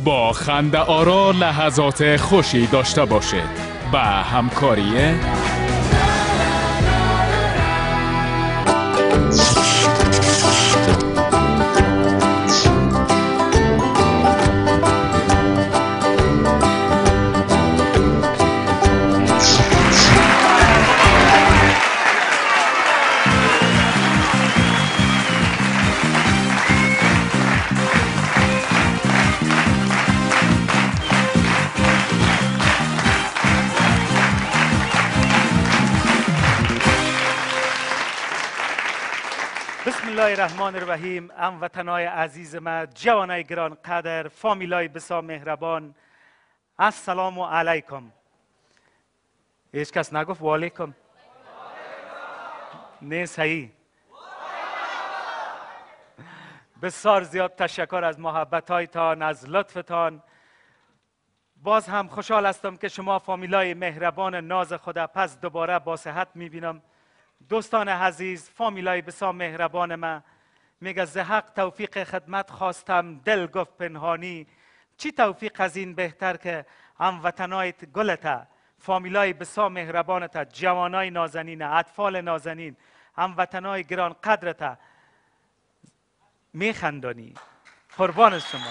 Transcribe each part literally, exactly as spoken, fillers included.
با خنده آرا لحظات خوشی داشته باشید با همکاری بسم الله الرحمن الرحیم. هموطنای عزیز ما، جوانای گران قدر، فامیلای بسیار مهربان، السلام علیکم. هیچ کس نگفت و علیکم؟ نه صحیح. بسیار زیاد تشکر از محبت هایتان، از لطفتان. باز هم خوشحال هستم که شما فامیلای مهربان ناز خدا پس دوباره با صحت میبینم. دوستان عزیز، فامیلای بسیار مهربان ما، میگه ز حق توفیق خدمت خواستم، دل گفت پنهانی. چی توفیق از این بهتر که هموطنایت گلتا، فامیلای بسیار مهربانتا، جوانای نازنین، اطفال نازنین، هموطنای گران قدرتا میخندانی. قربان شما.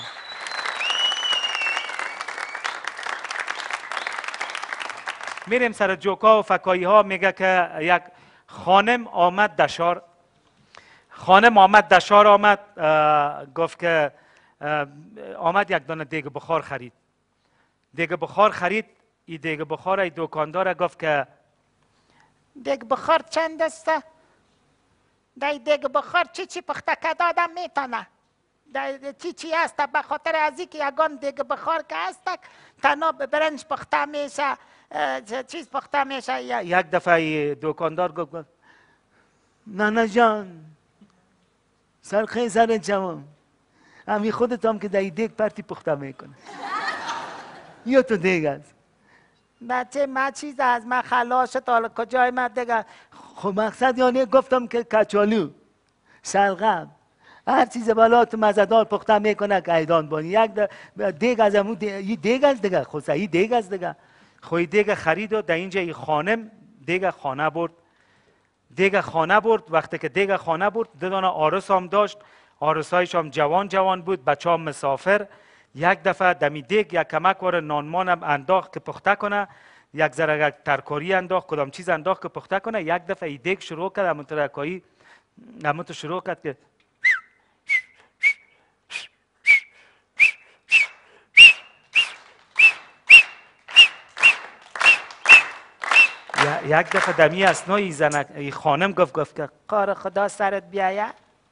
میریم سر جوکا و فکایی ها. میگه که یک خانم آمد دشار، خانم آمد دشار آمد گفت که آمد یک دانه دیگ بخار خرید. دیگ بخار خرید. این دیگ بخار ای دکاندار گفت که دیگ بخار چند است؟ دای دیگ بخار چی چی پخته کرده آدم میتونه؟ دای چی چی است؟ به خاطر از اینکه یگان دیگ بخار که است تنها برنج پخته میشه، چیز پخته میشه. یک دفعه دکاندار گفت نانا جان سرخی سر جوان، همی خودت هم که در دیگ پرتی پخته میکنه یا تو دیگ است؟ بچه ما چیز از من خلاصت حالا کجای من دیگه. خب مقصد یعنی گفتم که کچالو سلغم هر چیز بالا تو مزدار پخته میکنه که ایدان بانی. یک دیگ از امون دیگ, دیگ است دیگه. خود صحیح دیگ است دیگه. خوی دیگ خرید و در اینجا ای خانم دیگ خانه برد. دیگ خانه برد. وقتی که دیگ خانه برد دو دانه آرس هم داشت. آرسایش هم جوان جوان بود، بچه هم مسافر. یک دفعه دمی دیگ یک کمک وار نانمان هم انداخت که پخته کنه، یک ذره ترکاری انداخت، کدام چیز انداخت که پخته کنه. یک دفعه ای دیگ شروع کرد همون ترکایی همون تو شروع کرد که یک دفعه دمی اسنای زن خانم گفت گفت که کار خدا سرت بیایه.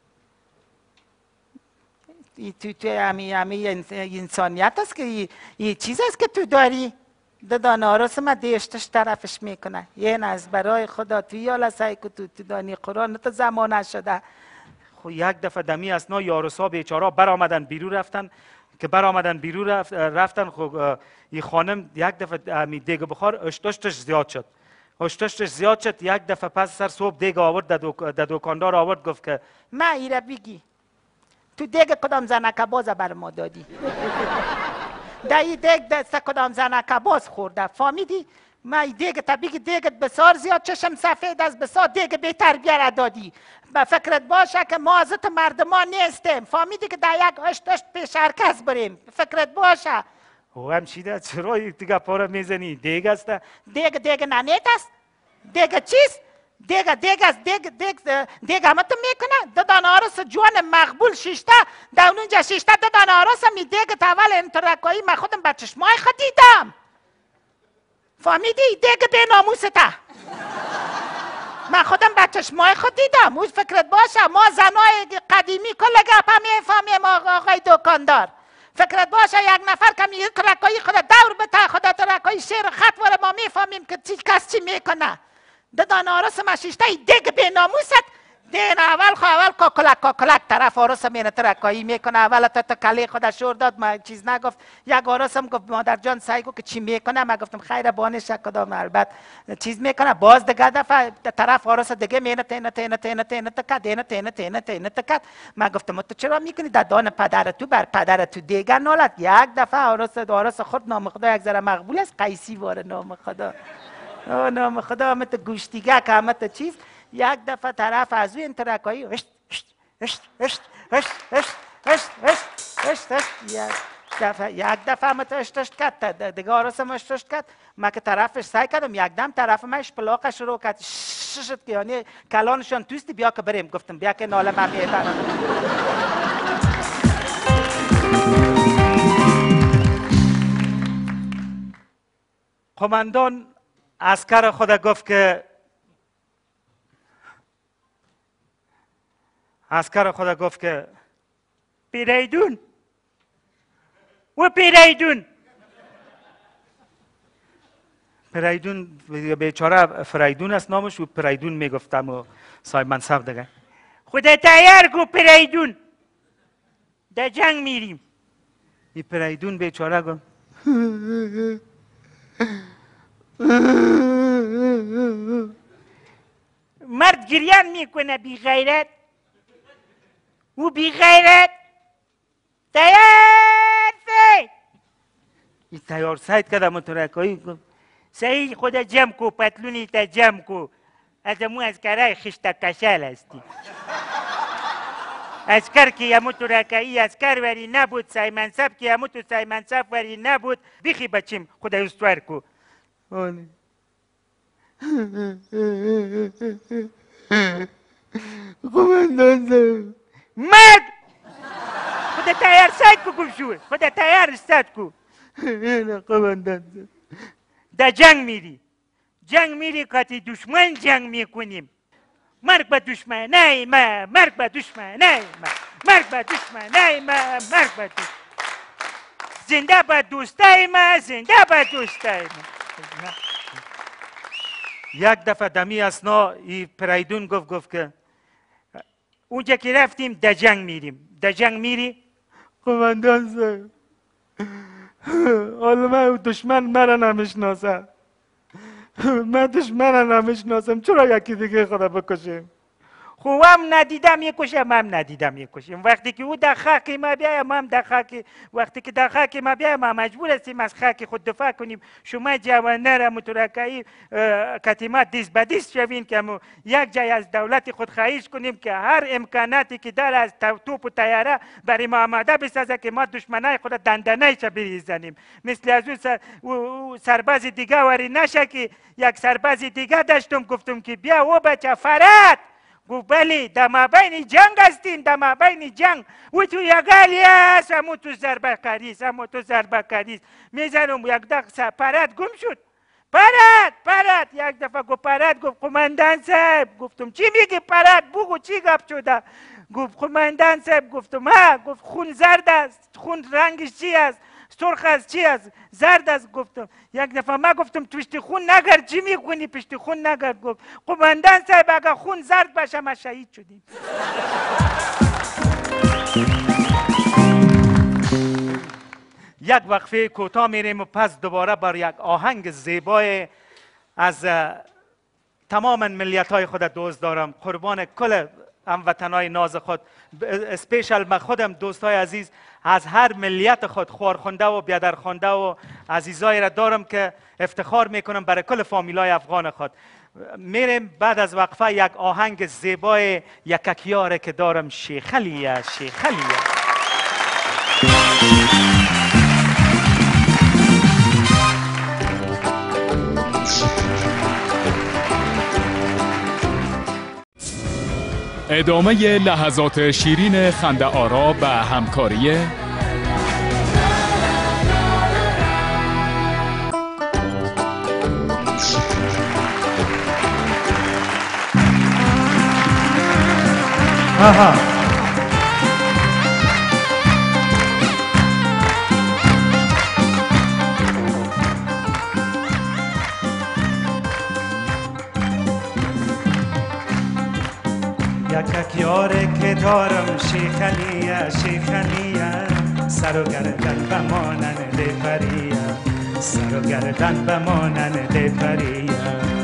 ای تو تو امی امی انسانیت است که این چیز است که تو داری. دادان آرس ما دیشتش طرفش میکنه. این از برای خدا توی یالا سعی که تو تو دانی قرآن تو زمانه شده. خب یک دفعه دمی اسنا یارسا بیچارا بر آمدن بیرون رفتن که بر آمدن بیرون رفت رفتن. خب این خانم یک دفعه امی دیگ بخار اشتشتش زیاد شد. اشتشتش زیاد شد. یک دفعه پس سر صبح دیگ آورد در دکاندار آورد گفت که ما ایره بگی تو دیگ کدام زنک باز بر ما دادی؟ در این دیگ دست کدام زنک باز خورده؟ فهمیدی؟ ما این دیگ تا بگی دیگت بسیار زیاد چشم سفید از بسیار دیگ بهتر بیاره دادی. به فکرت باشه که ما ازت مردمان نیستیم. فهمیدی که در یک اشت اشت پیش هرکس بریم. فکرت باشه. او هم چیده چرا دیگه پاره میزنی؟ دیگ است؟ دیگ دیگ ننیت است؟ دیگ چیست؟ دیگ دیگ است. دیگ دیگ دیگ همه تو میکنه. دو دانه آرس جوان مقبول شیشته در اونجا شیشته دو دانه آرس می دیگ تاول انترکایی من خودم به چشمای خود دیدم. فهمیدی؟ دیگ به ناموسته. من خودم به چشمای خود دیدم. اون فکرت باشه ما زنای قدیمی کل گپ میفهمیم آقای دکاندار. فکرت باشه یک نفر که میگه رکایی خود دور بته خودت رکایی شیر خط وره ما میفهمیم که چی کس چی میکنه. ددان آرس ما شیشته دیگ به ناموست دین اول خو اول کاکلک کاکلک طرف آرس مینه ترکایی میکنه. اول تا تا کلی خودش شور داد، ما چیز نگفت. یک آرسم گفت مادر جان سعی کو که چی میکنه. ما گفتم خیر بانش کدام البت چیز میکنه. باز دیگه دفعه طرف آرس دیگه مینه تینه تینه تینه تینه تکا دینه تینه تینه تینه تکا. ما گفتم تو چرا میکنی؟ در دان پدر تو بر پدر تو دیگه نالد. یک دفعه آرس آرس خود نام خدا یک ذره مقبول است. قیسی واره نام خدا. او نام خدا مت گوشتیگه که مت چیز. یک دفعه طرف از این ترکایی اشت اشت اشت اشت اشت اشت اشت اشت اشت اشت یک دفعه یک دفعه مت اشت اشت کرد. دیگه آرسم اشت اشت کرد. ما که طرفش سعی کردم یک دم طرف من اشپلاقش شروع کرد ششت که یعنی کلانشان توستی. بیا که بریم. گفتم بیا که ناله من میبرم. قماندان عسکر خود گفت که عسکر خود گفت که پیریدون و پیریدون پریدون بیچاره فریدون است نامش و پریدون میگفتم و صاحب منصب دیگه. خدا تیار کو پیریدون در جنگ میریم. این پریدون بیچاره گفت مرد گریان میکنه بی غیرت و بی غیرت. تیار سید این تیار سید کردم ترکایی گفت سعید خدا جمع کو پتلونی تا جمع کو. از امو از کرای خشت کشل هستی. اسکر که امو ترکایی اسکر وری نبود. سای منصب که امو تو سای منصب وری نبود. بیخی بچیم خدا استوار کو. آنی قماندان صاحب مرد خدا تیار سید کو گم شو. خدا تیار استاد کو. نه قماندان صاحب در جنگ میری. جنگ میری کاتی دشمن جنگ میکنیم. مرگ به دشمن نه ما. مرگ به دشمن نه ما. مرگ به دشمن نه ما. مرگ به دشمن. زنده به دوستای ما. زنده به دوستای ما. یک دفعه دمی اسنا ای پریدون گفت گفت که اونجا که رفتیم در جنگ میریم. در جنگ میری؟ قماندان صاحب حالا من دشمن مرا نمیشناسم. من دشمن نمیشناسم. چرا یکی دیگه خدا بکشیم؟ خوام ندیدم میکشم. هم ندیدم میکشم. وقتی که او در خاک ما بیایم هم در خاک. وقتی که در خاک ما بیایم ما مجبور هستیم از خاک خود دفاع کنیم. شما جوانان مترکایی کتیما دیست به دیست شوین که یک جای از دولت خود خواهش کنیم که هر امکاناتی که داره از توپ و تیاره برای ما آماده بسازه که ما دشمنای خود دندانه چه بریزنیم. مثل از اون سر... سرباز دیگه وری نشه که یک سرباز دیگه داشتم گفتم که بیا او بچه فراد. گفت بله در مابین جنگ هستین. در مابین جنگ و تو یگالی هست همون تو ضربه کاریست. همون تو ضربه کاریست میزنم. یک دقیقه پرد گم شد. پرد پرد یک دفعه گفت پرد. گفت قماندان صاحب. گفتم چی میگی پرد؟ بگو چی گپ شده؟ گفت قماندان صاحب. گفتم ها. گفت خون زرد است. خون رنگش چی است؟ سرخ است. چی است؟ زرد است. گفتم یک دفعه ما گفتم پشت خون نگرد. چی میکنی پشت خون نگرد؟ گفت قماندان صاحب اگر خون زرد باشه ما شهید شدیم. یک وقفه کوتاه میریم و پس دوباره بر یک آهنگ زیبای از تمام ملیت های خود دوست دارم. قربان کل هموطنای ناز خود. اسپیشل من خودم دوستای عزیز از هر ملیت خود خوارخونده و بیادرخونده و عزیزایی را دارم که افتخار میکنم برای کل فامیلای افغان خود. میریم بعد از وقفه یک آهنگ زیبای یککیاره که دارم. شیخلیه شیخلیه. ادامه لحظات شیرین خنده آرا و همکاری آها یک که دارم شیخ علیه شیخ علیه سر و گردن بمانند پریه سر و گردن بمانند پریه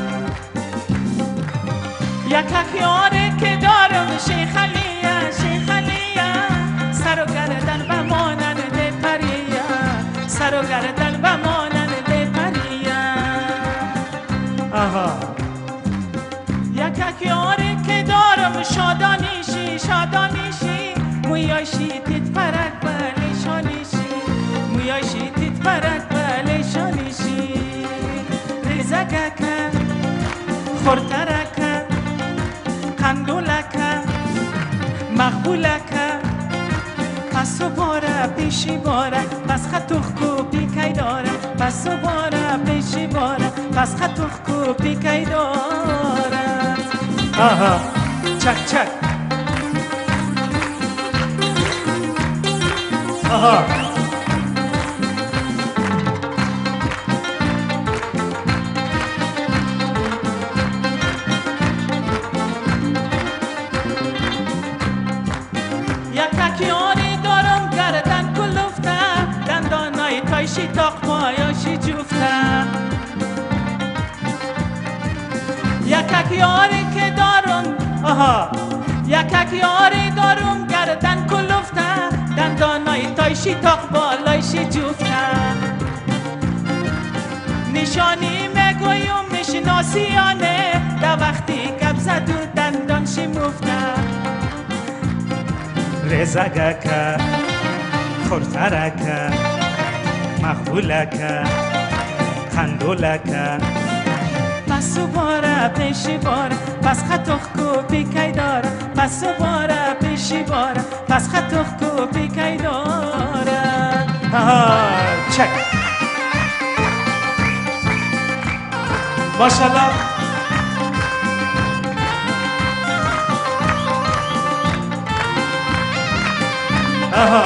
یک یاره که دارم شیخ علیه شیخ علیه سر و گردن بمانند پریه سر و گردن بمانند پریه آها یک یاره که دارم شادانیشی شادانیشی مویاشی تیت پرک بلیشانیشی مویاشی تیت پرک بلیشانیشی ریزگکه خورترکه قندولکه مقبولکه پس و باره پیشی باره پس خطوخ کو پیکی داره پس و باره پیشی باره پس خطوخ کو پیکی داره آها چک چک آها یک یاری دارم گردن کلفته دندانای تایشی تاق پایاشی جفته یک یاری که دارم آها یک یاری دارم گردن کلفته دندانای تایشی تاق بالایشی جفته نشانی میگویم میشناسیانه در وقتی کب زد و دندان شمفته رزگکه خورترکه مقبولکه خندولکه پس و باره پیشی باره پس خطوخ کو پیکی داره پس و باره پیشی باره پس خطوخ کو پیکی داره آها چک ماشالله آها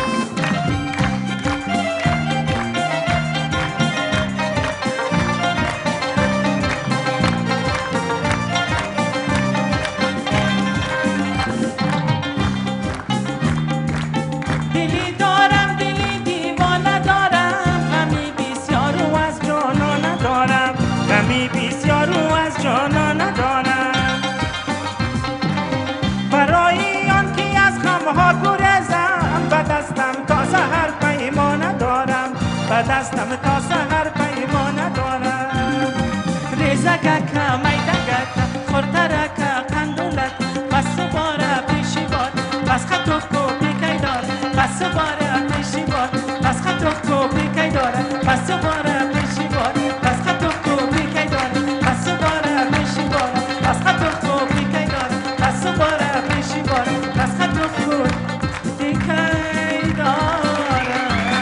دلی دارم دلی دیوانه دارم غمی بسیار و از جانا ندارم غمی بسیار و از جانا ندارم برای آن که از غمها گریزم به دستم تا سحر پیمانه دارم به دستم تا سحر پیمانه دارم ریزگکه میدگکه خورترکه قندولک پس و باره پیشی بار پس خطوخ کو پیکی داره پس و باره پیشی بار پس خطوخ کو پیکی داره پس و باره پیشی بار پس خطوخ کو پیکی داره پس و باره پیشی بار پس خطوخ کو پیکی داره پس و باره پیشی بار پس خطوخ کو پیکی داره.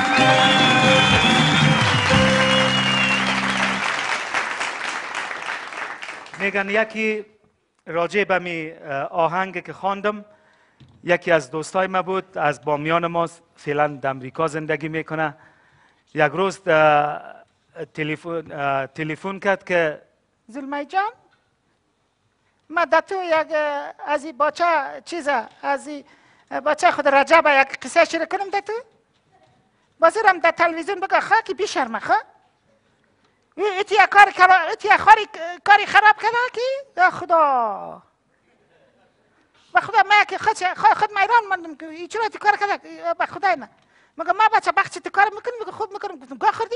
میگن یکی راجع به می آهنگ که خواندم یکی از دوستای ما بود از بامیان ما فعلا در امریکا زندگی میکنه یک روز تلفن تلفن کرد که زلمی جان ما در تو یک از این بچه چیز از این بچه خود رجب یک قصه شروع کنم در تو بازیرم در تلویزیون بگه خواه که بیشرمه خواه ایتی کاری ایتی کاری کاری خراب کرده کی یا خدا با خدا ما که خود خود میران ماندم که این چرا کار کرده با خدا نه مگه ما بچه بخشی تو کار میکنی میگه خوب میکنم گفتم گاه خوردی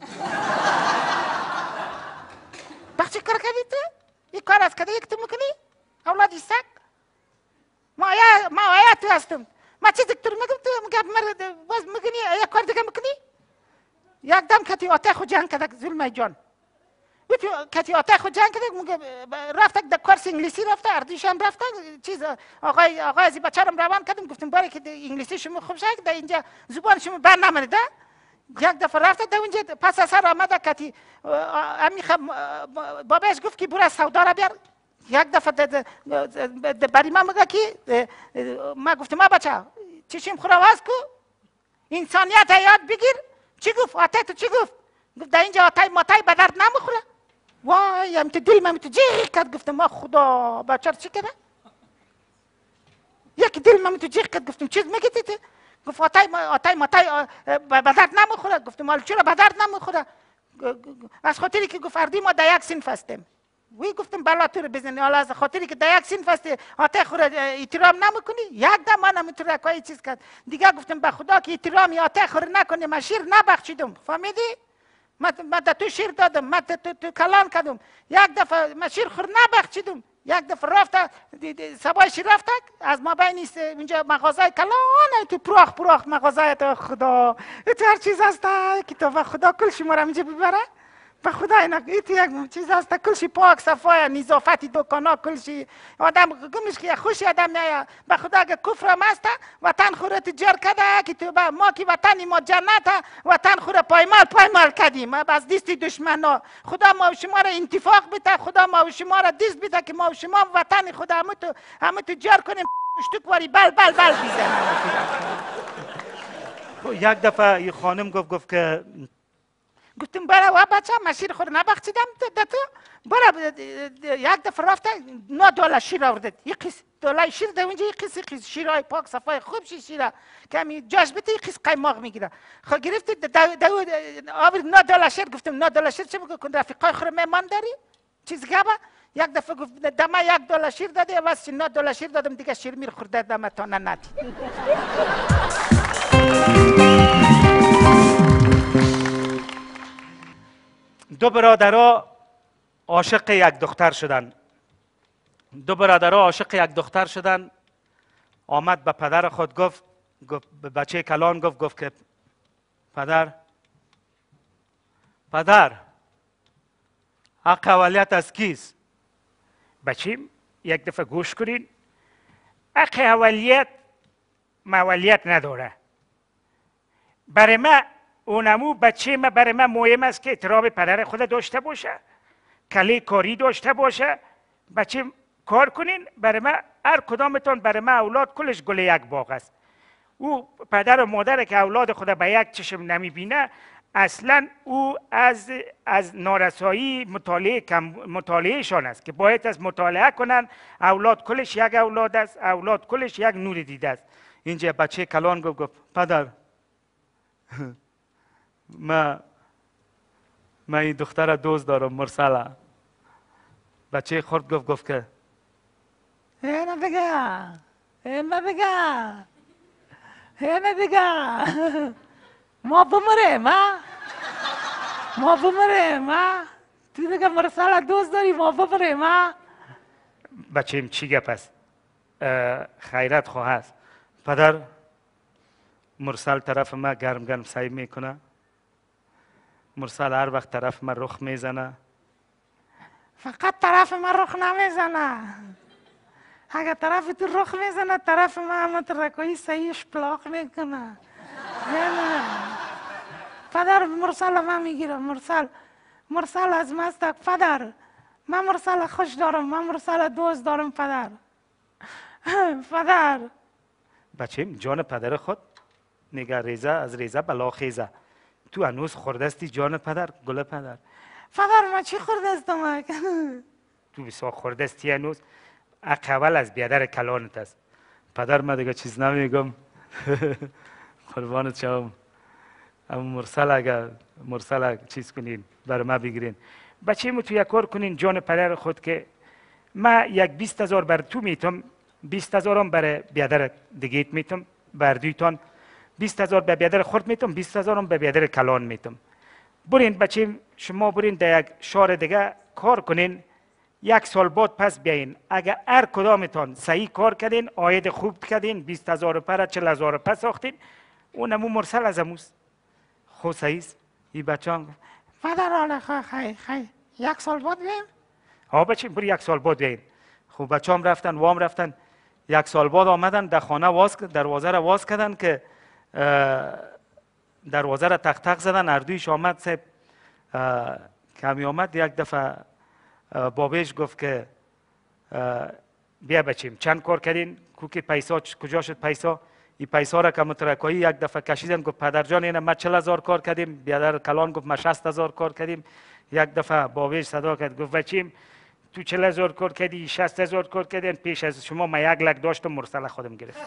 بخشی کار کردی تو این کار از کده یک تو میکنی اولادی سگ ما آیا ما آیا تو هستم ما چی دکتر میگم تو میگم مرد باز میکنی یک کار دیگه میکنی یک دم کتی آته خود جنگ کرده زلمی جان وقتی کتی آته خود جنگ کرده میگه رفت در کورس انگلیسی رفته اردوش هم رفته چیز آقای آقای از بچه‌رم روان کردم گفتم باری که انگلیسی شما خوب شد در اینجا زبان شما بر نمانده یک دفعه رفته در اونجا پس از سر آمده کتی امی باباش گفت که برو سودا را بیار یک دفعه بری ما میگه که ما گفتم ما بچه چشم خورواز کو انسانیت یاد بگیر چی گفت آتای تو چی گفت گفت در اینجا آتای ماتای به درد نمیخوره وای هم تو دل من تو جیغ کرد گفتم ما خدا بچه چی کرده یکی دل من تو جیغ کرد. گفتم چیز میگی تو؟ گفت آتای ما آتای ماتای به درد نمیخوره. گفتم حالا چرا به درد نمیخوره؟ از خاطری که گفت اردی ما در یک صنف هستیم. وی گفتم بلا تو رو بزنی، حالا از خاطری که در یک صنف هستی آتای خود احترام نمیکنی. یک دم من نمیتونه کوئی چیز کرد دیگه. گفتم به خدا که احترامی آتای خود نکنی من شیر نبخشیدم. فهمیدی؟ من من تو شیر دادم، من تو تو کلان کردم. یک دفعه من شیر خور نبخشیدم. یک دفعه رفت سبای شیر رفت از ما بین اینجا مغازه کلان تو پراخ پراخ مغازه تو خدا تو هر چیز هست که تو به خدا کل شما را اینجا ببره. به خدا اینا ایت یک چیز هست کلشی پاک صفای نظافتی دکانا کلشی آدم گمش که خوشی آدم میاد. به خدا اگه کفر هم هست وطن خورت جر کده که تو با ما که وطنی ما جنت وطن خور پایمال پایمال کردیم از دست دشمنا. خدا ما و شما را انتفاق بده، خدا ما و شما را دست بده که ما و شما وطن خدا همه تو همه تو جر کنیم شتوک واری بل بل بل بزنیم. یک دفعه این خانم گفت گفت که گفتم برای و بچه مسیر خود نبخشیدم تو برای یک دفعه رفته نه دلار شیر آورده. یک قیس دلار شیر ده اونجا یک قیس قیس شیرهای پاک صفای خوب شیره کمی جاش بده یک قیس قیماق میگیره. خب گرفت دو آورد نه دلار شیر. گفتم نه دلار شیر چه بگو کن رفیقای خود مهمان داری چیز گبه. یک دفعه گفت دما یک دلار شیر داده واسه نه دلار شیر دادم دیگه شیر میر خورده دما تا نه ندی. دو برادرها عاشق یک دختر شدن. دو برادرها عاشق یک دختر شدن. آمد به پدر خود گفت گفت به بچه کلان گفت گفت که پدر پدر حق اولیت از کیست؟ بچیم یک دفعه گوش کنین. حق اولیت مولیت نداره. برای ما اونمو بچه ما برای من مهم است که احترام پدر خود داشته باشه، کلی کاری داشته باشه. بچه کار کنین. برای من هر کدامتون برای من اولاد کلش گل یک باغ است. او پدر و مادر که اولاد خود به یک چشم نمیبینه اصلا او از از نارسایی مطالعه کم مطالعهشان است که باید از مطالعه کنن. اولاد کلش یک اولاد است، اولاد کلش یک نور دیده است. اینجا بچه کلان گفت گفت پدر ما ما این دختر دوست دارم مرسلا. بچه خورد گفت گفت که اینو بگه اینو بگه اینو بگه ما بمره ما ما بمره ما تو دیگه مرسلا دوست داری ما بمره ما. بچه چی گپ است؟ خیرت خواه است. پدر مرسل طرف ما گرم گرم سعی میکنه. مرسل هر وقت طرف ما رخ میزنه. فقط طرف ما رخ نمیزنه. اگر طرف تو رخ میزنه طرف ما همه ترکایی صحیحش پلاق میکنه. نه پدر مرسل ما میگیره. مرسل مرسل از مستک پدر من مرسل خوش دارم، من مرسل دوست دارم پدر. پدر بچه جان پدر خود نگه ریزه از ریزه بلا خیزه. تو هنوز خوردستی جان پدر گل پدر. پدر ما چی خوردستم؟ تو بسیار خوردستی هنوز. اقوال از بیادر کلانت است. پدر ما دیگه چیز نمیگم. قربانت شوم. اما مرسل اگر مرسل اگر چیز کنین برای ما بگیرین. بچه مو تو یک کار کنین جان پدر خود که ما یک بیست هزار بر تو میتم، بیست هزارم برای بیادر دیگه میتم بردویتان. بیست هزار به بیادر خورد میتم، بیست هزارم به بیادر کلان میتم. برین بچه شما برین در یک شهر دیگه کار کنین. یک سال بعد پس بیاین. اگر هر کدامتان صحیح کار کردین، عاید خوب کردین، بیست هزار پر چهل هزار پر ساختین، اونمو مرسل از اموست. خو صحیح است. این بچه هم پدر حالا خیلی خیلی یک سال بعد بیایم؟ ها بچه بری یک سال بعد بیاین. خب بچه هم رفتن وام رفتن. یک سال بعد آمدن در خانه واز دروازه را واز کردن که دروازه را تق تق زدن. اردویش آمد صاحب کمی آمد یک دفعه بابیش گفت که بیا بچیم چند کار کردین کوکی پیسا کجا شد پیسا؟ این پیسا را که مترکایی یک دفعه کشیدن. گفت پدر جان اینه ما چهل هزار کار کردیم. بیادر کلان گفت ما شصت هزار کار کردیم. یک دفعه بابیش صدا کرد گفت بچیم تو چهل هزار کار کردی شصت هزار کار کردین پیش از شما ما یک لک داشتم مرسل خودم گرفت.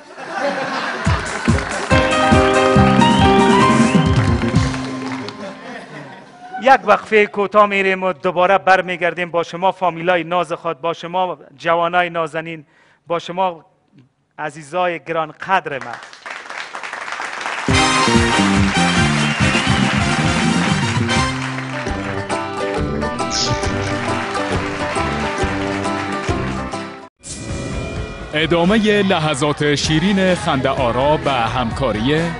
یک وقفه کوتاه میریم و دوباره برمیگردیم با شما فامیلای ناز خود، با شما جوانای نازنین، با شما عزیزای گران قدر من. ادامه لحظات شیرین خنده آرا و همکاری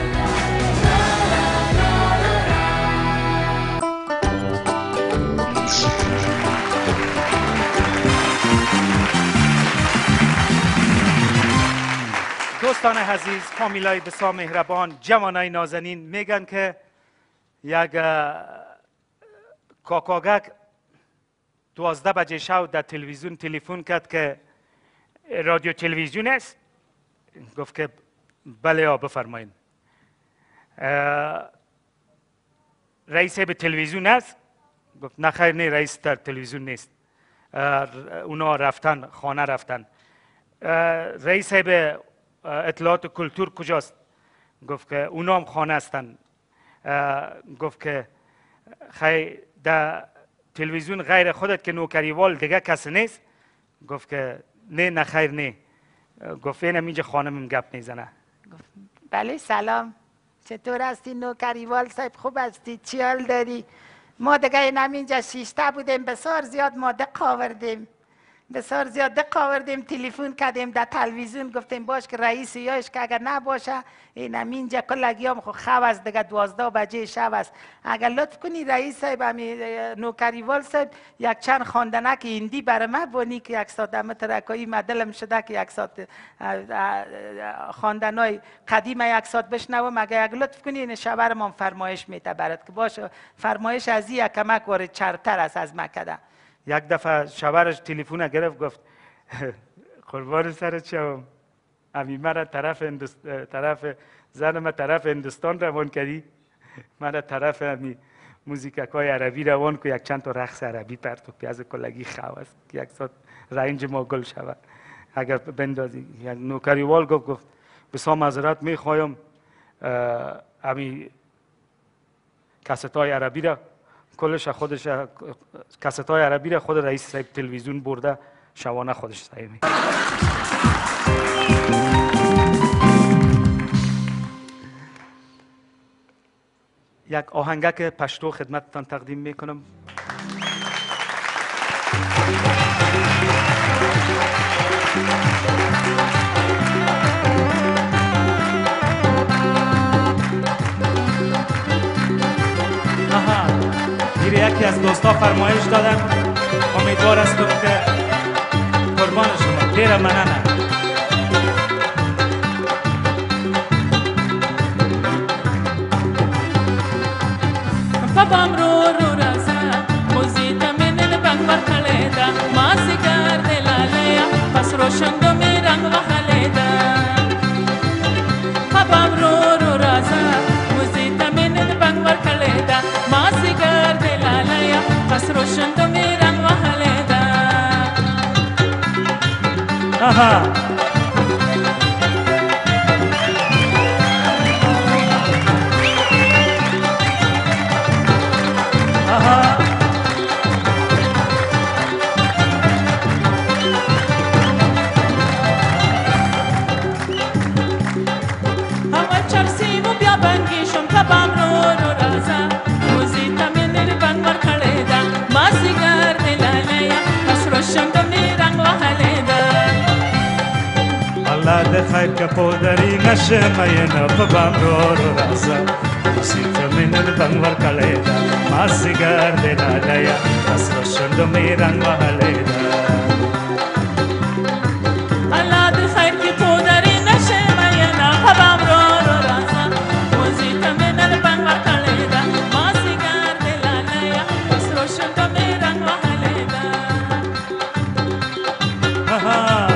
دوستان عزیز، فامیلای بسیار مهربان، جوانای نازنین، میگن که یک کاکاگک دوازده بجه شب در تلویزیون تلفن کرد که رادیو تلویزیون است. گفت که بله ها بفرمایید. رئیس به تلویزیون است؟ گفت نه خیر نه، رئیس در تلویزیون نیست، اونا رفتن خانه رفتن. رئیس به اطلاعات و کلتور کجاست؟ گفت که اونا هم خانه هستن. گفت که خیر در تلویزیون غیر خودت که نوکریوال دیگه کسی نیست؟ گفت که نه نه خیر نه. گفت اینم اینجا خانمم گپ میزنه. گفت بله سلام، چطور هستی نوکریوال صاحب؟ خوب هستی؟ چی حال داری؟ ما دیگه اینم اینجا شیشته بودیم، بسیار زیاد ما دق آوردیم، بسیار زیاد دق آوردیم، تلفن کردیم در تلویزیون، گفتیم باش که رئیس یاش که اگر نباشه اینم اینجا کلگیام خو خواب است دیگه، دوازده بجه شب است، اگر لطف کنی رئیس صاحب همی نوکریوال صاحب یک چند خواندنک هندی برای من بونی که یک ساعت همه ترکایی مدلم شده که یک ساعت خواندنای قدیم یک ساعت بشنوم، اگر یک لطف کنی این شبر من فرمایش میته برات که باشه فرمایش از این کمک وارد چرتر است از مکده. یک دفعه شوهرش تلفن گرفت گفت قربان سرت شوم، امی مرا طرف هندست... طرف زن ما طرف هندوستان روان کردی، مرا طرف امی موزیکای عربی روان که یک چند تا رقص عربی پرتو پیاز کلگی خواه است که یک ساعت رنج ما گل شود اگر بندازی. یک نوکریوال گفت گفت بسیار معذرت میخوایم، امی کاستای عربی را کلش خودش کاستای عربی را خود رئیس صاحب تلویزیون برده شوانه خودش صاحب. یک آهنگک پشتو خدمتتان تقدیم میکنم. یکی از دوستا فرمایش دادن، امیدوار هستم که قربان شما دیر مننه. بابام رو رو رازا موزیتا منن بانگ برخلیدا مازیگر دلالیا پس روشن دو میرنگ وحلیدا. بابام رو رو رازا موزیتا منن بانگ برخلیدا مازیگر دلالیا پس روشن دو میرنگ وحلیدا. آها الله خیر که پودری نشه مینا پبام رو رو رازا سیت من بنور کلیدا ماسیگر دلالیا اسرو شندو میران وحلیدا. الله خیر که پودری نشه مینا پبام رو رو رازا سیت من بنور کلیدا ماسیگر دلالیا اسرو شندو میران وحلیدا. آها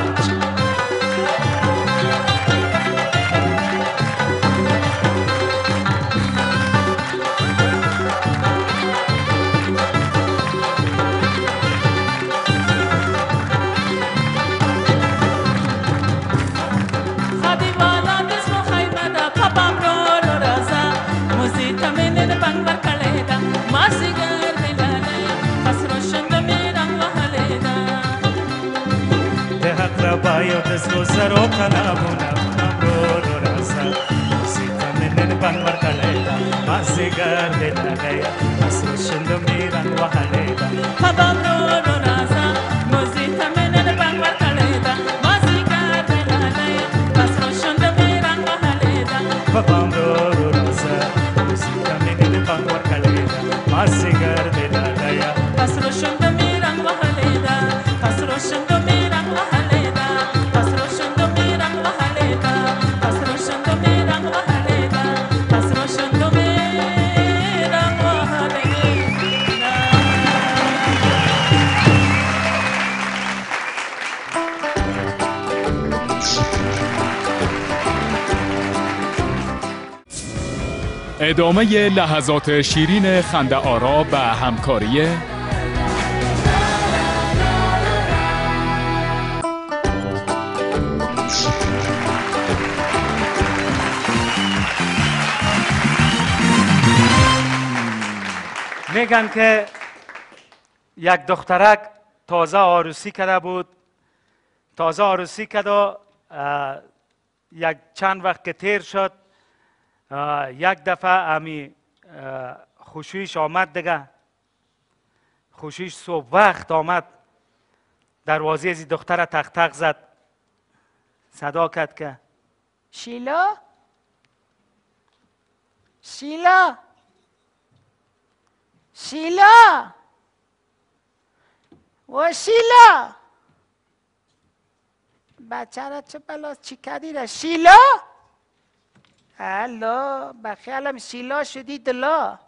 yo deslo zaro kana buna bro ro rasa sita menen ban markaleta mazigar de la gaya asro shindo miran wa haleda baba bro ro rasa mozita menen ban markaleta mazigar de la gaya asro shindo miran wa haleda baba bro ro rasa sita menen ban markaleta mazigar de la gaya asro shindo miran wa haleda asro shindo miran wa haleda asro shindo miran wa haleda asro shindo miran wa haleda asro shindo miran wa haleda ادامه لحظات شیرین خنده آرا و همکاری میگن که یک دخترک تازه عروسی کرده بود، تازه عروسی کرد و یک چند وقت که تیر شد یک دفعه امی خوشیش آمد دیگه، خوشیش صبح وقت آمد دروازه از دختر تق تق زد، صدا کرد که شیلا شیلا شیلا و شیلا بچه را چه بلاست چی کردی را شیلا الو بخیالم شیلا شدی دلا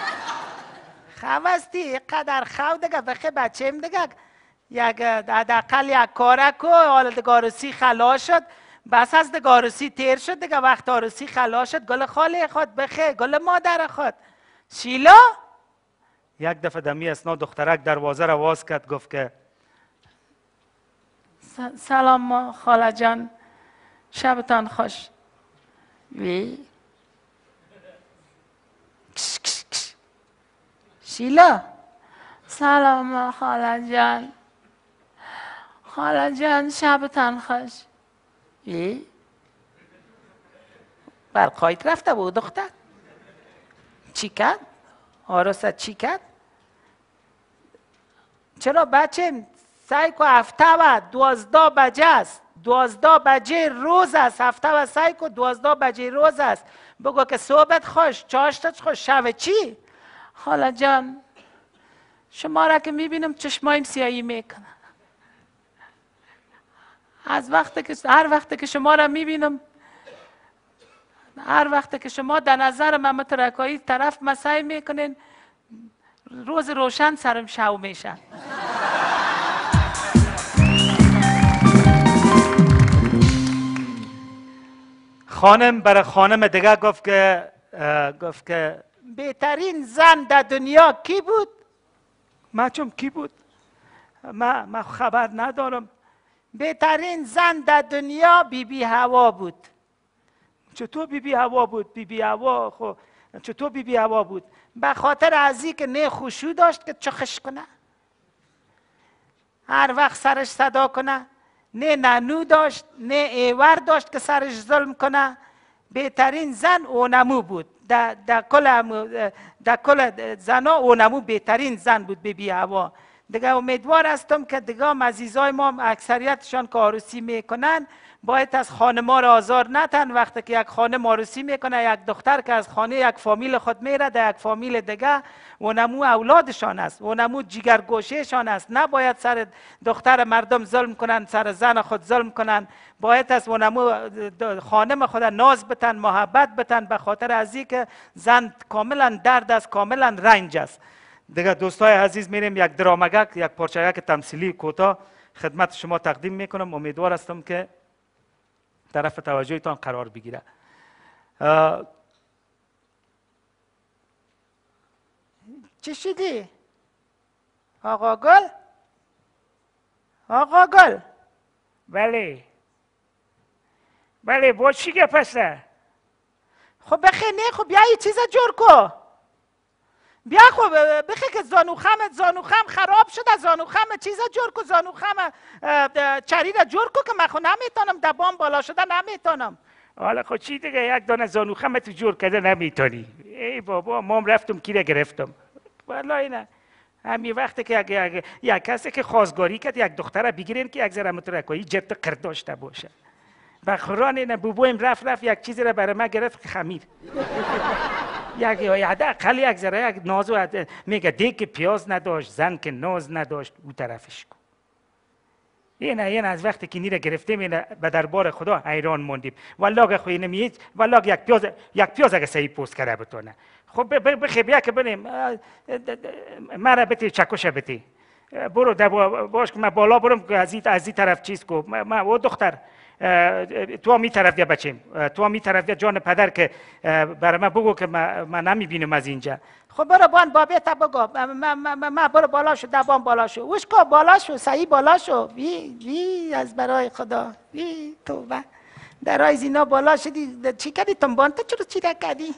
خواستی قدر خو دگه بخی بچه دگه یک حداقل یک کاره کو حالا دگارسی خلا شد بس از دگارسی تیر شد دیگه وقت آرسی خلا شد گل خاله خود بخی گل مادر خود شیلا یک دفعه دمی اسنا دخترک دروازه را واز کرد گفت که سلام خاله جان شبتان خوش وی کش کش کش. شیلا سلام خاله جان خاله جان شبتان خوش وی برقایت رفته بود دختر چی کرد؟ آراسته چی کرد؟ چرا بچه سعی که هفته و دوازده بجه است دوازده بجه روز است هفته و سعی که دوازده بجه روز است بگو که صبحت خوش چاشتت خوش شب چی؟ خاله جان شما را که میبینم چشمایم سیاهی میکنه از وقتی که هر وقتی که شما را میبینم هر وقتی که شما در نظر من مترکایی طرف مسایی میکنین روز روشن سرم شو میشن خانم برای خانم دیگه گفت که گفت که بهترین زن در دنیا کی بود؟ مچم کی بود؟ ما ما خبر ندارم. بهترین زن در دنیا بی بی هوا بود. چطور بی بی هوا بود؟ بی بی هوا خب چطور بی بی هوا بود؟ به خاطر ازی که نه خوشو داشت که چخش کنه هر وقت سرش صدا کنه نه ننو داشت نه ایور داشت که سرش ظلم کنه بهترین زن اونمو بود در در کل در کل زنا اونمو بهترین زن بود بی بی هوا دیگه امیدوار هستم که دیگه عزیزای ما اکثریتشان که عروسی میکنن باید از خانما را آزار نتن وقتی که یک خانم عروسی میکنه یک دختر که از خانه یک فامیل خود میره در یک فامیل دیگه اونمو اولادشان است اونمو جگرگوشهشان است نباید سر دختر مردم ظلم کنن سر زن خود ظلم کنن باید از اونمو خانم خود ناز بتن محبت بتن به خاطر ازی که زن کاملا درد است کاملا رنج است. دیگه دوستای عزیز میریم یک درامگک یک پارچه یک تمثیلی کوتاه خدمت شما تقدیم میکنم امیدوار هستم که طرف توجهتان قرار بگیره. چی شدی؟ آقا گل؟ آقا گل؟ بله بله با چی گپ هسته؟ خب بخی نه خب بیا یه چیز جور کو بیا خب بخی که زانوخم زانوخم خراب شده زانوخم چیزا جور کو زانوخم چری را جور کو که من خو نمیتونم دبام بالا شده نمیتونم. حالا خود چی دیگه یک دانه زانوخم تو جور کرده نمیتونی. ای بابا مام رفتم کی را گرفتم. والله نه. همین وقتی که یک, یک, یک کسی که خواستگاری کرد یک دختره بگیرین که یک ذره مترکایی جبت قرد داشته باشه. بخوران نه بوبویم رفت رفت یک چیزی را برای من گرفت خمیر. یک حداقل یک ذره یک نازو میگه دیگه پیاز نداشت زن که ناز نداشت او طرفش کن. این این از وقتی که نیره گرفتیم این به دربار خدا حیران موندیم. والله خو نمیید والله یک پیاز یک پیاز اگه صحیح پوست کرده بتونه. خب بخی بیا که بریم مرا بتی چکش بتی. برو باش که من بالا برم که از این از این طرف چیز کو ما او دختر تو هم این طرف بیا بچیم تو هم این طرف بیا جان پدر که برای من بگو که من نمیبینم از اینجا. خب برو بان بابی تا بگو ما برو بالا شو دبان بالا شو وش کو بالا شو صحیح بالا شو وی وی از برای خدا وی توبه درای زینا بالا شدی چی کردی تنبان تو چرا چی کردی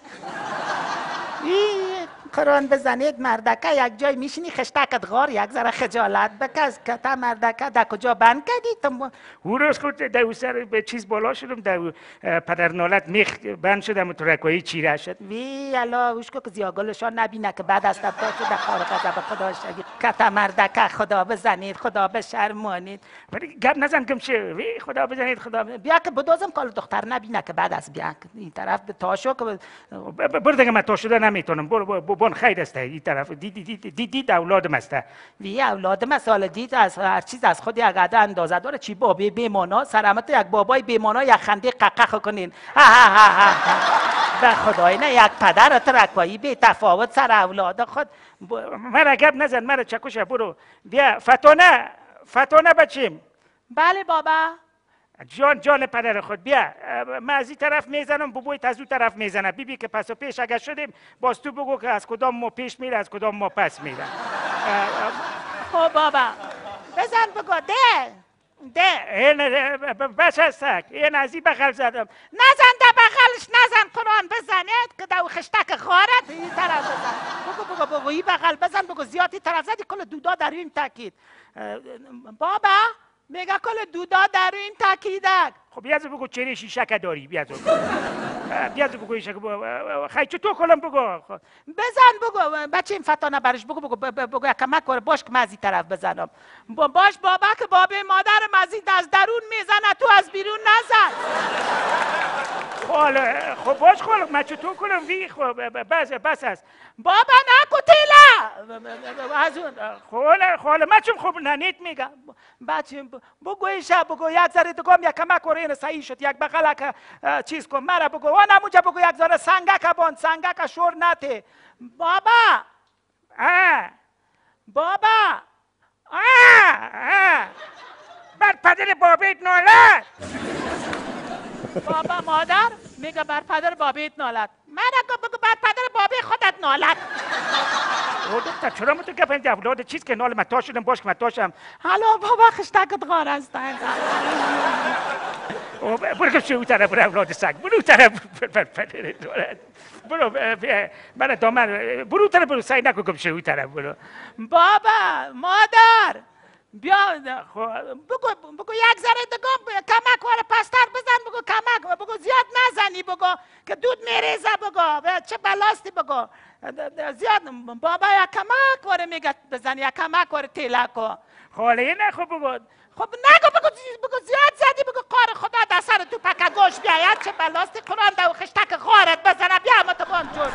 وی قرآن بزنید مردکه یک جای میشینی خشتکت غار یک ذره خجالت بکش که تا مردکه در کجا بند کردی تنبان. او روز خود در او سر به چیز بالا شدم در پدر نالت میخ بند شدم و ترکایی چیره شد. وی الا وش کو که زیاگلشان نبینه که بعد از تبتا شده خارق غضب خدا شدی که تا مردکه خدا بزنید خدا بشرمانید. ولی گپ نزن کم شه وی خدا بزنید خدا بیا که بدوزم کال دختر نبینه که بعد از بیا این طرف به تاشو که برو دیگه من تا شده نمیتونم برو بون خیر است این طرف دی دی دی دی دی اولادم است. وی اولادم سال دید از هر چیز از خود یک عده اندازه داره چی بابی بیمانا سرامت یک بابای بیمانا یک خنده ققق کنین ها ها ها ها به خدای نه یک پدر ترکایی بی تفاوت سر اولاد خود من گپ نزن من چکش برو بیا فتانه فتانه بچیم. بله بابا جان جان پدر خود بیا من از این طرف میزنم بابوی از اون طرف میزنه بی بی که پس و پیش اگر شدیم باز تو بگو که از کدام ما پیش میره از کدام ما پس میره. خب بابا بزن بگو ده ده این بس هستک این از این بغل زدم نزن ده بغلش نزن قرآن بزنید که دو خشتک خارت این طرف بزن بگو بگو بگو این بغل بزن بگو زیادی طرف زدی کل دودا در این تاکید. بابا میگه کل دودا در این تاکیدک. خب بیاز بگو چری شیشک داری بیاز بگو بیاز بگو شیشک خیلی چطور کلم بگو بزن بگو بچه این فتانه برش بگو بگو بگو یک کمک کنه باش که من از این طرف بزنم باش بابا که بابا مادر مزید از درون میزنه تو از بیرون نزن. خاله خب باش خاله من چطور کنم وی خب بس بس است بابا نکو تیلا از اون خاله خاله من چون خب ننیت میگم بچه بگو ایشا بگو یک ذره دگم یک کمک کنه این صحیح شد یک بغلک چیز کن مرا بگو و نمونجا بگو یک ذره سنگک بان سنگک شور نته. بابا آه بابا آه آه بر پدر بابیت نالد. بابا مادر میگه بر پدر بابیت نالد. من بگو بر پدر بابی خودت نالد. او دکتر چرا متو گفتم اولاد چیز که نال متا شدم باش که متا شدم. حالا بابا خشتکت غار است. او برو که شو طرف برو اولاد سگ برو طرف بر پدر نالد برو من دامن برو طرف برو سعی نکن که شو طرف برو. بابا مادر بیا بگو بگو یک ذره دگم کمک واره پستر بزن بگو کمک بگو زیاد نزنی بگو که دود میریزه بگو چه بلاستی بگو زیاد بابا یک کمک واره میگه بزن یک کمک واره تیلکو خاله نه خب بگو خب نگو بگو بگو زیاد زدی بگو کار خدا در سر تو پکه گوش بیاید چه بلاستی قرآن دو خشتک غارت بزنه بیا متبان جور.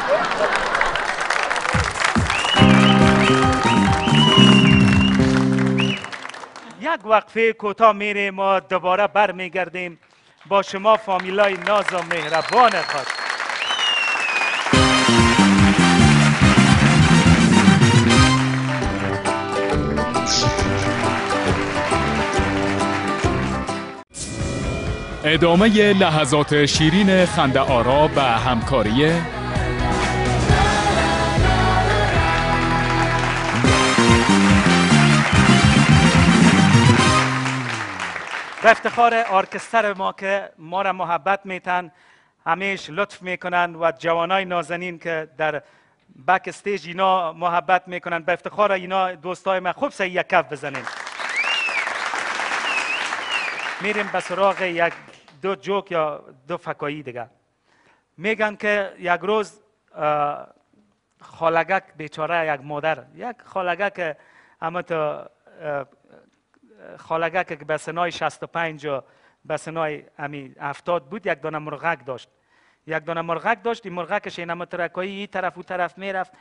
یک وقفه کوتاه میریم ما دوباره برمیگردیم با شما فامیلای ناز و مهربان خود. ادامه لحظات شیرین خنده آرا و همکاری به افتخار ارکستر ما که ما را محبت میتن همیش لطف میکنن و جوانای نازنین که در بک استیج اینا محبت میکنن. به افتخار اینا دوستای من خوب سه یک کف بزنین. میریم به سراغ یک دو جوک یا دو فکایی دیگه. میگن که یک روز خالگک بیچاره یک مادر، یک خالگک اما تو خالگک که به سنای شصت و پنج و به سنای امی هفتاد بود، یک دانه مرغک داشت. یک دانه مرغک داشت. این مرغکش این اما ترکایی این طرف و طرف میرفت.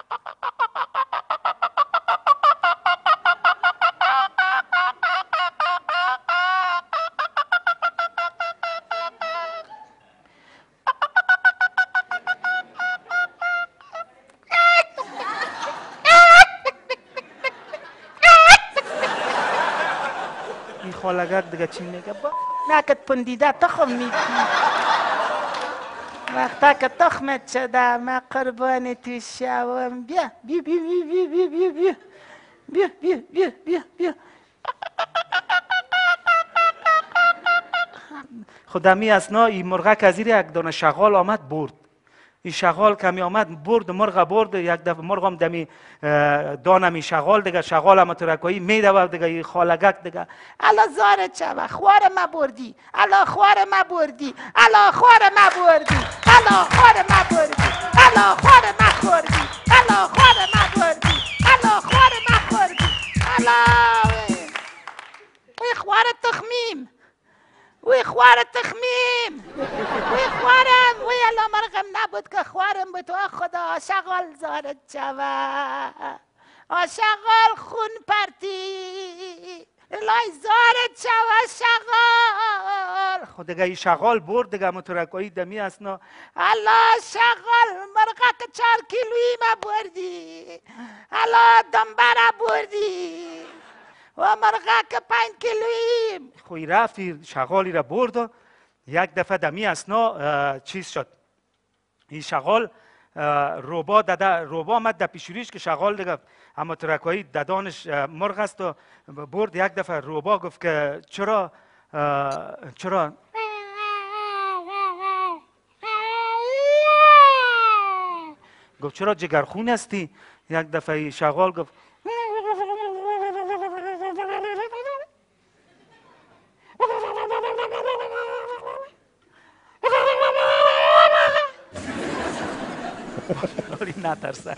این خالگک دیگه چی میگه؟ با نکت پندیده تخم میدی وقتا که تخمت شده من قربان تو شوم. بیا بیا بیا بیا بیا بیا بیا بیا بیا بیا بیا بیا خودمی اسنا این مرغک از زیر یک دانه شغال آمد برد. این شغال کمی آمد برد مرغ برد. یک دفعه مرغ هم دمی دانمی شغال دیگه شغال هم ترکایی میدوه دیگه. این خالگک دیگه الا زارت شوه خوار ما بردی، الا خوار ما بردی، الا خوار ما بردی، الا خوار ما بردی، الا خوار ما خوردی، الا خوار ما بردی، الا خوار ما خوردی، الا وی خوار تخمیم، وی خوار تخمیم، وی خوارم، وی الا مرغم نبود که خوارم بود. و خدا شغال زارت شوه، شغال خون پرتی، الهی زارت شوه شغال. خود دیگه این شغال برد دیگه مترکایی دمی اسنا. الله شغال مرغک چار کیلویی ما بردی، الله دنبره بردی و مرغک پنج کیلویی. خوی رفتی شغالی را برد و یک دفعه دمی اسنا چیز شد. این شغال روبا داده روبا آمد در پیشوریش که شغال دیگه اما ترکایی ددانش مرغ است و برد. یک دفعه روبا گفت که چرا چرا گفت چرا جگرخون هستی؟ یک دفعه شغال گفت نترسه.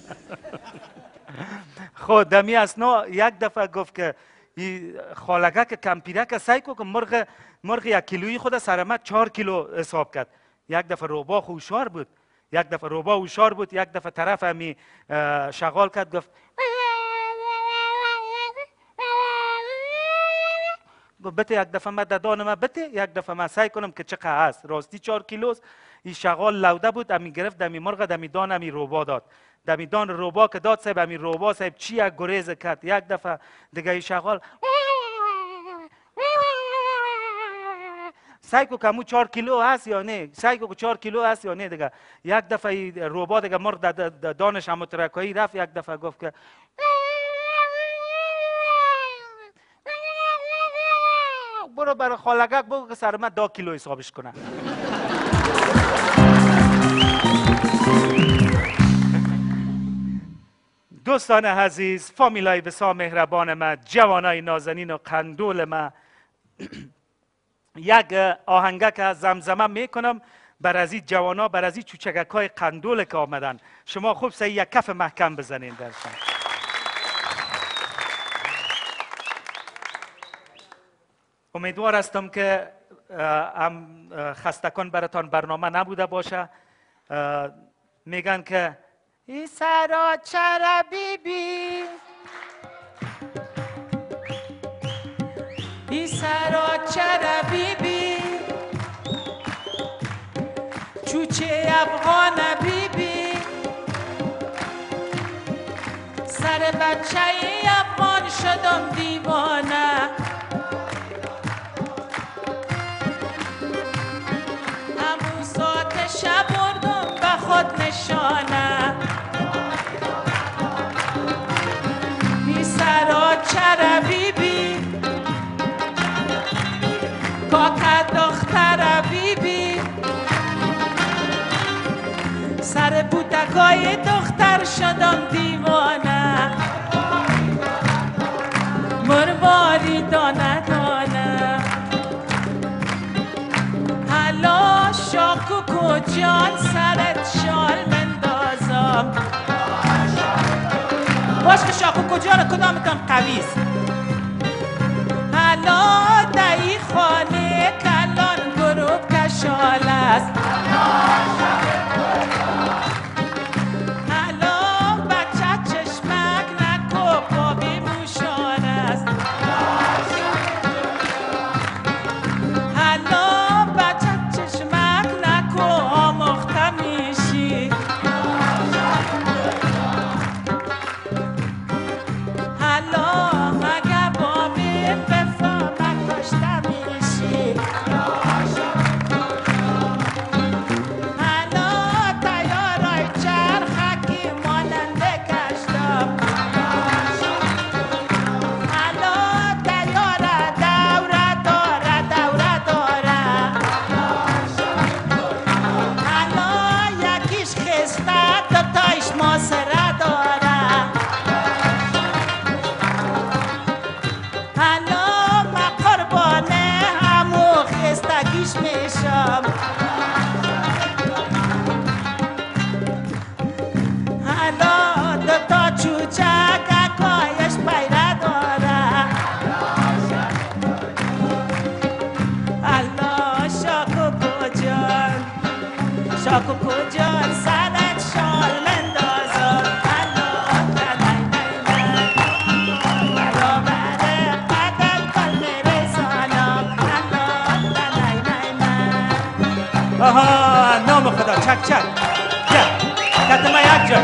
خود دمی اسنا یک دفعه گفت که خالگک کمپیرک سعی کو که مرغ مرغ یک کیلویی خود سرمت چهار کیلو حساب کرد. یک دفعه روبا خوشار بود. یک دفعه روبا هوشیار بود. یک دفعه طرف همی شغال کرد گفت گفت بته یک دفعه من ددان من بته یک دفعه من سعی کنم که چقدر هست. راستی چهار کیلوست. این شغال لوده بود امی گرفت دمی مرغ دمی دان امی روبا داد. دمی دان روبا که داد صاحب امی روبا صاحب چی یک گریز کرد. یک دفعه دیگه این شغال سعی کو کمو چهار کیلو هست یا نه، سعی کو چهار کیلو هست یا نه دیگه. یک دفعه روبا دیگه مرغ دانش هم ترکایی رفت. یک دفعه گفت که برو برای خالگک بگو که سر من دو کیلو حسابش کنه. دوستان عزیز، فامیلای بسیار مهربان من، جوانای نازنین و قندول من، یک آهنگک از زمزمه میکنم بر از این جوانا، بر از این چوچکک های قندول که آمدن. شما خوب سه یک کف محکم بزنین درشان. امیدوار هستم که هم خستکان براتان برنامه نبوده باشه. میگن که ای سرا چرا بیبی، ای سرا چرا بیبی، چوچه افغان بیبی، سر بچه افغان شدم دیوانه، همون ساعت شب بردم به خود نشانه. ای سرا چرا بیبی، کاکا دختر بیبی، سر بوتکای دختر جان سرت شال مندازم. باش که شاخو کجا رو کدامتان قویست؟ حالا دایی خانه کلان گروب کشال است. حالا بچه چشمک نکو پابی موشان است. حالا بچه چشمک نکو آموخته میشی. حالا مگه بابی بفهمک کشته میشی. حالا تیارای چرخکی ماننده کشتم. حالا تیاره دوره داره دوره داره. حالا یکیش خسته دوتایش ماسره داره. حالا ما قربانه همو خستگیش میشم. حالا دوتا چوچک اکایش پیره داره. حالا شاکو کجان شاکو کجان سرت شال مندازم. حالا دنای دنای برابر قدر کل میرسانم. حالا دنای دنای آها نام خدا چک چک بیا کتما یک جا.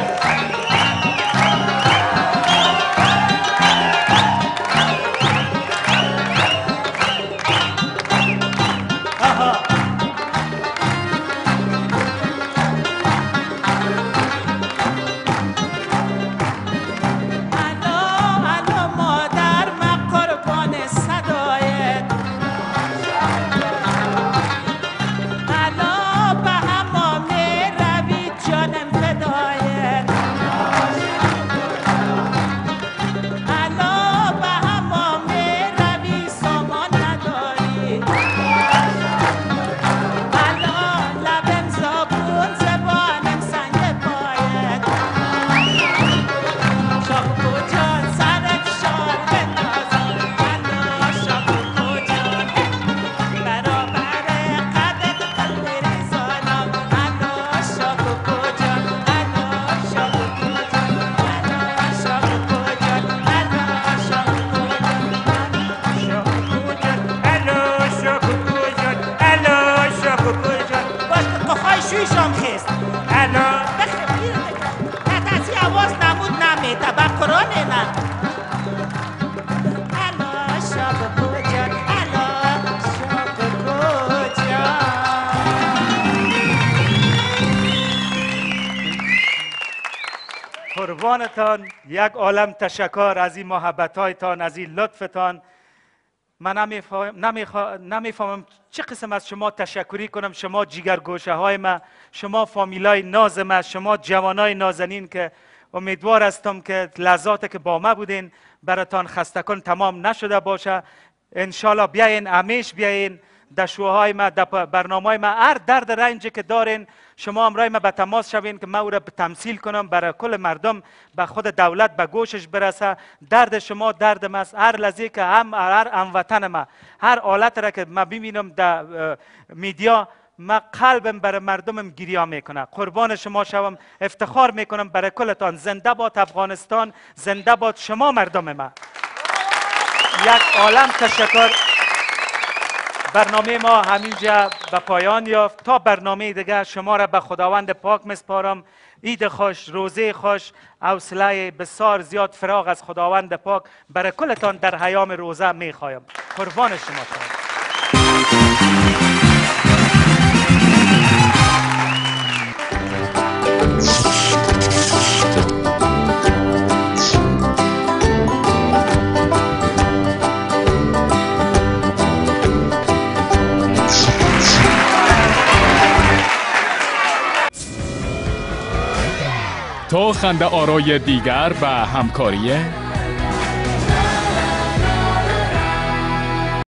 آها حالا حالا مادر من قربان صدایت. حالا به حمام روی جانم فدایت. حالا به حمام روی سامان نداری. حالا لبم زبون زبانم سنگ پایت. شاکو جان سرت شال بندازم. حالا شاکو جان برابر قدت قلب ریزانم. حالا شاکو جان حالا شاکو جان حالا شاکو جان حالا شاکو جان الو شاکو جان الو شاکو جان باش که قفای شویشم خیست. الو بخیر تتسی عواز نمود نمیده با قرآن نه. حالا شاکو جان حالا شاکو جان. قربانتان یک عالم تشکر از این محبتایتان از این لطفتان. من نمیفهم نمیخوا... نمیفهمم چه قسم از شما تشکری کنم. شما جیگرگوشه های ما، شما فامیلای ناز ما، شما جوانای نازنین که امیدوار هستم که لحظاتی که با ما بودین براتان خستکن تمام نشده باشه. انشالله بیاین همیش بیاین در شوهای ما در برنامه ما هر درد رنجی که دارین شما امرای ما به تماس شوین که ما او را تمثیل کنم برای کل مردم به خود دولت به گوشش برسه. درد شما درد ما است. هر لحظه که هم هر هموطن ما هر حالت را که ما ببینم در میدیا ما قلبم برای مردمم گریه میکنه. قربان شما شوم. افتخار میکنم برای کلتان. زنده باد افغانستان، زنده باد شما مردم ما. یک عالم تشکر. برنامه ما همینجا به پایان یافت. تا برنامه دیگه شما را به خداوند پاک مسپارم. عید خوش، روزه خوش، حوصله بسیار زیاد فراغ از خداوند پاک برای کلتان در حیام روزه میخوایم. قربان شما شوم. تا خنده آرای دیگر و همکاری